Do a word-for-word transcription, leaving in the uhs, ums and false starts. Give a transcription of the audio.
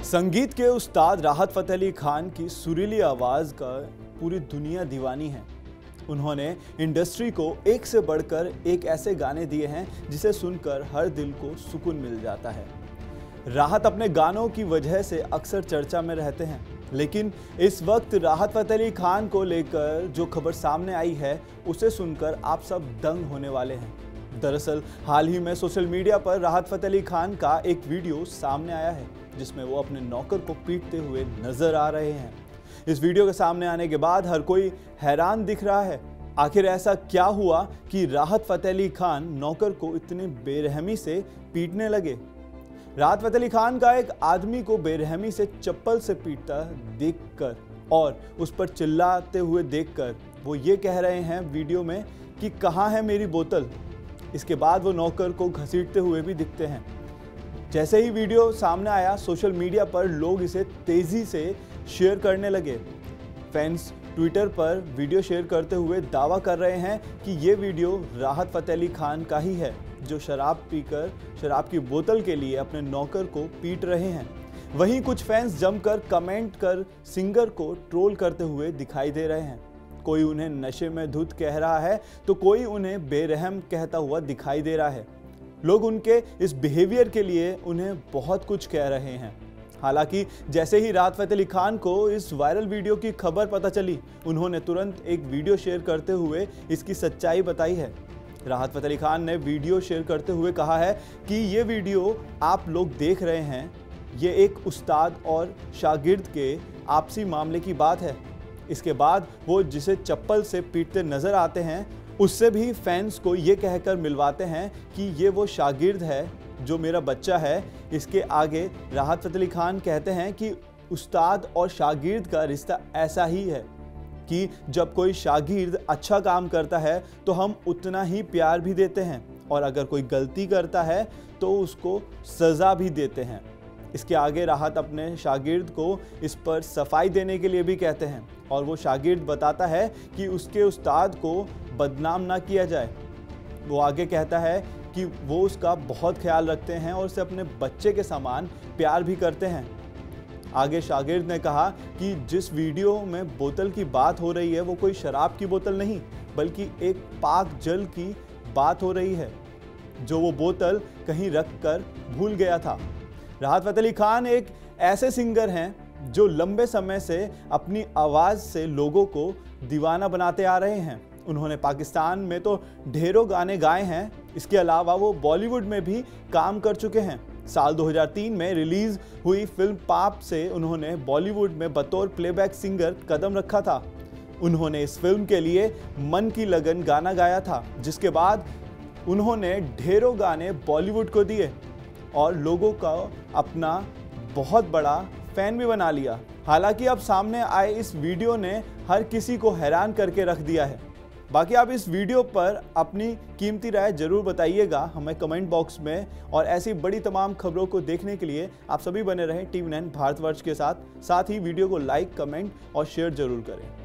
संगीत के उस्ताद राहत फ़तेह अली खान की सुरीली आवाज़ का पूरी दुनिया दीवानी है। उन्होंने इंडस्ट्री को एक से बढ़कर एक ऐसे गाने दिए हैं जिसे सुनकर हर दिल को सुकून मिल जाता है। राहत अपने गानों की वजह से अक्सर चर्चा में रहते हैं, लेकिन इस वक्त राहत फ़तेह अली खान को लेकर जो खबर सामने आई है उसे सुनकर आप सब दंग होने वाले हैं। दरअसल हाल ही में सोशल मीडिया पर राहत फ़तेह अली खान का एक वीडियो सामने आया है जिसमें वो अपने नौकर को पीटते हुए नजर आ रहे हैं। इस वीडियो के सामने आने के बाद हर कोई हैरान दिख रहा है। आखिर ऐसा क्या हुआ कि राहत फ़तेह अली खान नौकर को इतने बेरहमी से पीटने लगे। राहत फ़तेह अली खान का एक आदमी को बेरहमी से चप्पल से पीटता देखकर और उस पर चिल्लाते हुए देखकर वो ये कह रहे हैं वीडियो में कि कहाँ है मेरी बोतल। इसके बाद वो नौकर को घसीटते हुए भी दिखते हैं। जैसे ही वीडियो सामने आया, सोशल मीडिया पर लोग इसे तेजी से शेयर करने लगे। फैंस ट्विटर पर वीडियो शेयर करते हुए दावा कर रहे हैं कि ये वीडियो राहत फ़तेह अली खान का ही है, जो शराब पीकर शराब की बोतल के लिए अपने नौकर को पीट रहे हैं। वहीं कुछ फैंस जमकर कमेंट कर सिंगर को ट्रोल करते हुए दिखाई दे रहे हैं। कोई उन्हें नशे में धुत कह रहा है तो कोई उन्हें बेरहम कहता हुआ दिखाई दे रहा है। लोग उनके इस बिहेवियर के लिए उन्हें बहुत कुछ कह रहे हैं। हालांकि जैसे ही राहत फ़तेह अली खान को इस वायरल वीडियो की खबर पता चली, उन्होंने तुरंत एक वीडियो शेयर करते हुए इसकी सच्चाई बताई है। राहत फ़तेह अली खान ने वीडियो शेयर करते हुए कहा है कि ये वीडियो आप लोग देख रहे हैं, ये एक उस्ताद और शागिर्द के आपसी मामले की बात है। इसके बाद वो जिसे चप्पल से पीटते नजर आते हैं उससे भी फैंस को ये कहकर मिलवाते हैं कि ये वो शागिर्द है जो मेरा बच्चा है। इसके आगे राहत फ़तेह अली खान कहते हैं कि उस्ताद और शागिर्द का रिश्ता ऐसा ही है कि जब कोई शागिर्द अच्छा काम करता है तो हम उतना ही प्यार भी देते हैं और अगर कोई गलती करता है तो उसको सज़ा भी देते हैं। इसके आगे राहत अपने शागिर्द को इस पर सफाई देने के लिए भी कहते हैं और वो शागिर्द बताता है कि उसके उस्ताद को बदनाम ना किया जाए। वो आगे कहता है कि वो उसका बहुत ख्याल रखते हैं और उसे अपने बच्चे के समान प्यार भी करते हैं। आगे शागिर्द ने कहा कि जिस वीडियो में बोतल की बात हो रही है वो कोई शराब की बोतल नहीं बल्कि एक पाक जल की बात हो रही है, जो वो बोतल कहीं रख कर भूल गया था। राहत फ़तेह अली खान एक ऐसे सिंगर हैं जो लंबे समय से अपनी आवाज़ से लोगों को दीवाना बनाते आ रहे हैं। उन्होंने पाकिस्तान में तो ढेरों गाने गाए हैं, इसके अलावा वो बॉलीवुड में भी काम कर चुके हैं। साल दो हज़ार तीन में रिलीज़ हुई फिल्म पाप से उन्होंने बॉलीवुड में बतौर प्लेबैक सिंगर कदम रखा था। उन्होंने इस फिल्म के लिए मन की लगन गाना गाया था, जिसके बाद उन्होंने ढेरों गाने बॉलीवुड को दिए और लोगों का अपना बहुत बड़ा फैन भी बना लिया। हालांकि अब सामने आए इस वीडियो ने हर किसी को हैरान करके रख दिया है। बाकी आप इस वीडियो पर अपनी कीमती राय जरूर बताइएगा हमें कमेंट बॉक्स में, और ऐसी बड़ी तमाम खबरों को देखने के लिए आप सभी बने रहें टीवी नाइन भारतवर्ष के साथ। साथ ही वीडियो को लाइक, कमेंट और शेयर जरूर करें।